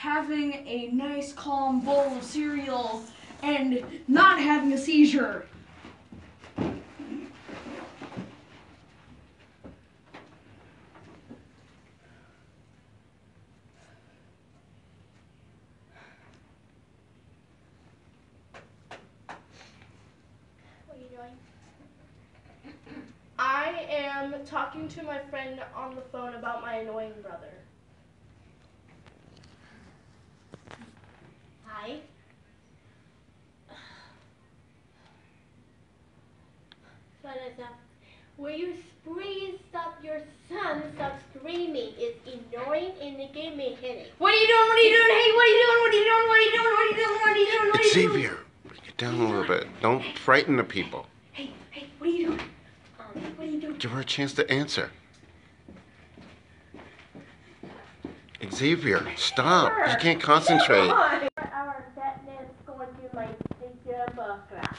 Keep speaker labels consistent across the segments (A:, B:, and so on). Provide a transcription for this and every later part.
A: having a nice calm bowl of cereal and not having a seizure.
B: I am talking to my friend on the phone about my annoying brother. Hi. Will you please stop your son stop screaming? It's annoying and it gave me a headache.
A: What are you doing? What are you doing? Hey, what are you doing? What are you doing? What are you doing? What are you doing? What are you doing? What are you doing?
C: Xavier, get down a little bit. Don't frighten the people.
A: Hey, what are you doing? What are you doing?
C: Give her a chance to answer. Xavier, stop. You can't concentrate.
B: Our Batman's going to my teacher class.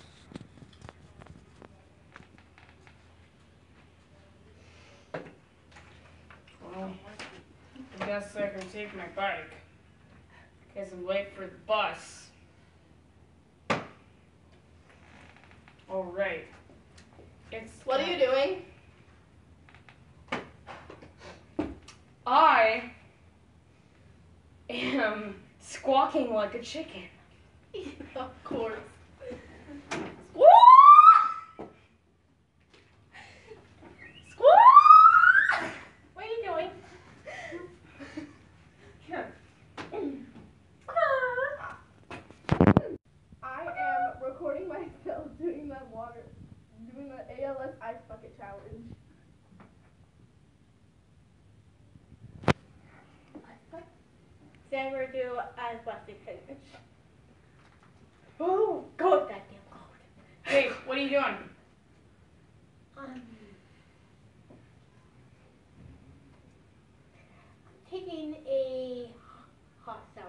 D: Well, I guess I can take my bike. Guess I'm late for the bus. Alright.
B: What are you doing?
D: I am squawking like a chicken.
B: Of course. What are you doing?
D: Here.
B: I am recording myself doing the ALS Ice Bucket Challenge. Sandra do Ice Bucket Challenge. Oh, God, that damn cold.
D: Hey, what are you doing?
B: Taking a hot shower.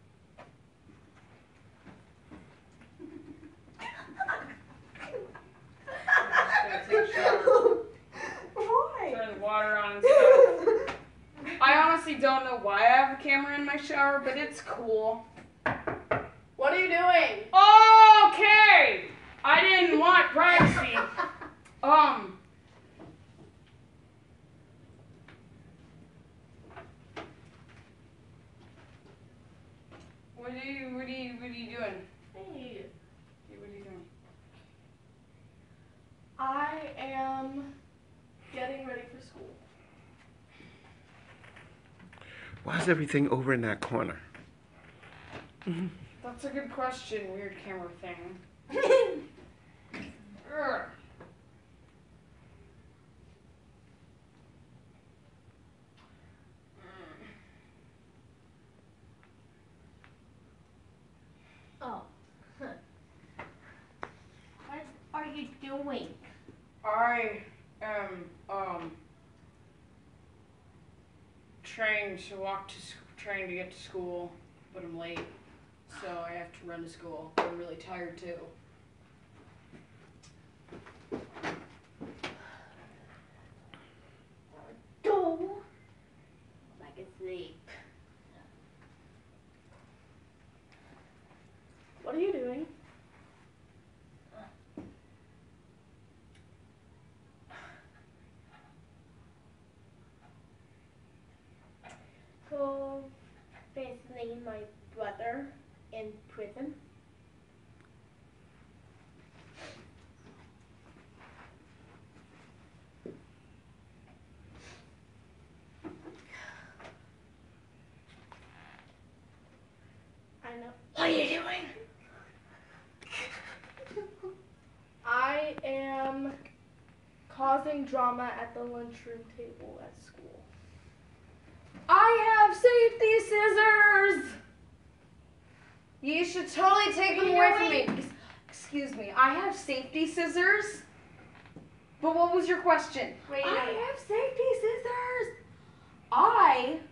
B: Why?
D: Turn the water on and stuff. I honestly don't know why I have a camera in my shower, but it's cool.
B: What are you doing?
D: Okay! I didn't want privacy. What are you doing?
B: Hey.
D: What are you doing?
B: I am getting ready for school.
C: Why is everything over in that corner?
D: That's a good question, weird camera thing. Ugh.
B: Oh. What are you doing?
D: I am trying to get to school, but I'm late, so I have to run to school. I'm really tired too.
B: Go back asleep. What are you doing? Go visiting my brother in prison. I know.
D: What are you doing?
B: I am causing drama at the lunchroom table at school.
D: I have safety scissors! You should totally take them away from me. Excuse me, I have safety scissors? But what was your question?
B: Wait,
D: I have safety scissors! I